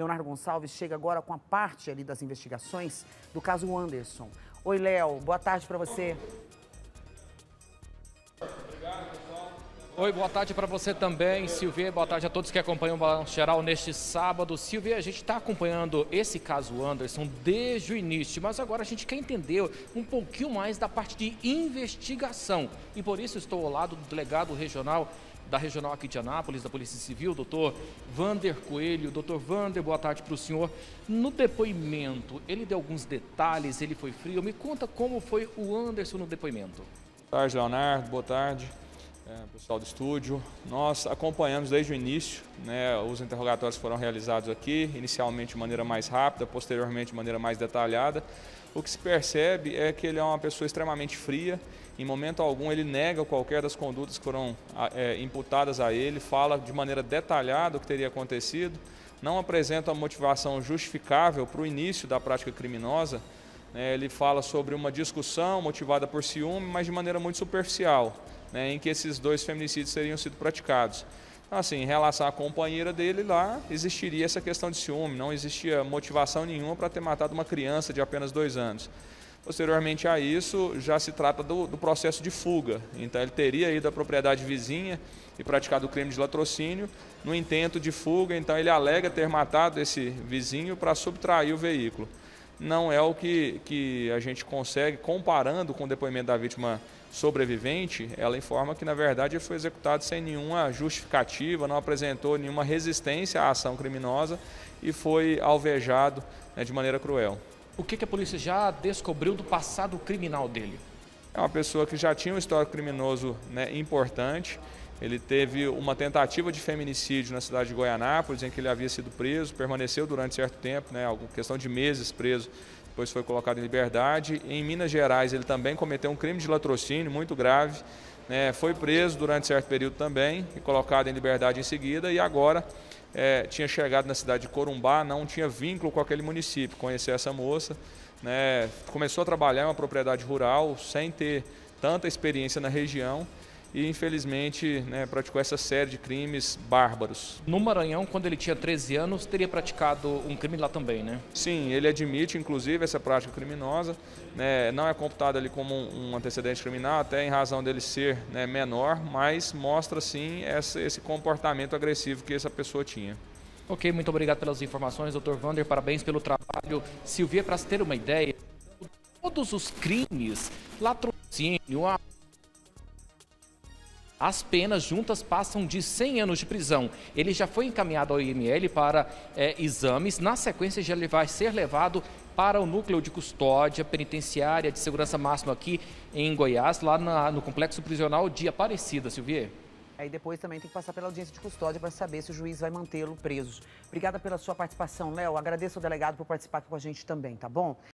Leonardo Gonçalves chega agora com a parte ali das investigações do caso Anderson. Oi, Léo, boa tarde para você. Oi, boa tarde para você também, Silvia. Boa tarde a todos que acompanham o Balanço Geral neste sábado. Silvia, a gente está acompanhando esse caso Anderson desde o início, mas agora a gente quer entender um pouquinho mais da parte de investigação. E por isso estou ao lado do delegado regional da Regional aqui de Anápolis, da Polícia Civil, doutor Vander Coelho. Doutor Vander, boa tarde para o senhor. No depoimento, ele deu alguns detalhes, ele foi frio. Me conta como foi o Anderson no depoimento. Boa tarde, Leonardo. Boa tarde. Pessoal do estúdio, nós acompanhamos desde o início, os interrogatórios foram realizados aqui, inicialmente de maneira mais rápida, posteriormente de maneira mais detalhada. O que se percebe é que ele é uma pessoa extremamente fria, em momento algum ele nega qualquer das condutas que foram imputadas a ele, fala de maneira detalhada o que teria acontecido, não apresenta uma motivação justificável para o início da prática criminosa. Ele fala sobre uma discussão motivada por ciúme, mas de maneira muito superficial, em que esses dois feminicídios teriam sido praticados. Então, assim, em relação à companheira dele lá, existiria essa questão de ciúme, não existia motivação nenhuma para ter matado uma criança de apenas 2 anos. Posteriormente a isso, já se trata do processo de fuga. Então, ele teria ido à propriedade vizinha e praticado o crime de latrocínio no intento de fuga. Então, ele alega ter matado esse vizinho para subtrair o veículo. Não é o que a gente consegue, comparando com o depoimento da vítima sobrevivente, ela informa que, na verdade, ele foi executado sem nenhuma justificativa, não apresentou nenhuma resistência à ação criminosa e foi alvejado de maneira cruel. O que a polícia já descobriu do passado criminal dele? É uma pessoa que já tinha um histórico criminoso importante. Ele teve uma tentativa de feminicídio na cidade de Goianápolis, em que ele havia sido preso, permaneceu durante certo tempo, questão de meses preso, depois foi colocado em liberdade. Em Minas Gerais ele também cometeu um crime de latrocínio muito grave, foi preso durante certo período também e colocado em liberdade em seguida, e agora tinha chegado na cidade de Corumbá, não tinha vínculo com aquele município, conheceu essa moça, começou a trabalhar em uma propriedade rural sem ter tanta experiência na região, e infelizmente praticou essa série de crimes bárbaros. No Maranhão, quando ele tinha 13 anos, teria praticado um crime lá também, né? Sim, ele admite inclusive essa prática criminosa, não é computado ali como um antecedente criminal, até em razão dele ser menor, mas mostra sim esse comportamento agressivo que essa pessoa tinha. Ok, muito obrigado pelas informações, doutor Vander, parabéns pelo trabalho. Silvia, para se ter uma ideia, todos os crimes, latrocínio, as penas juntas passam de 100 anos de prisão. Ele já foi encaminhado ao IML para exames. Na sequência, já ele vai ser levado para o núcleo de custódia penitenciária de segurança máxima aqui em Goiás, lá no complexo prisional de Aparecida, Silvia. Aí depois também tem que passar pela audiência de custódia para saber se o juiz vai mantê-lo preso. Obrigada pela sua participação, Léo. Agradeço ao delegado por participar aqui com a gente também, tá bom?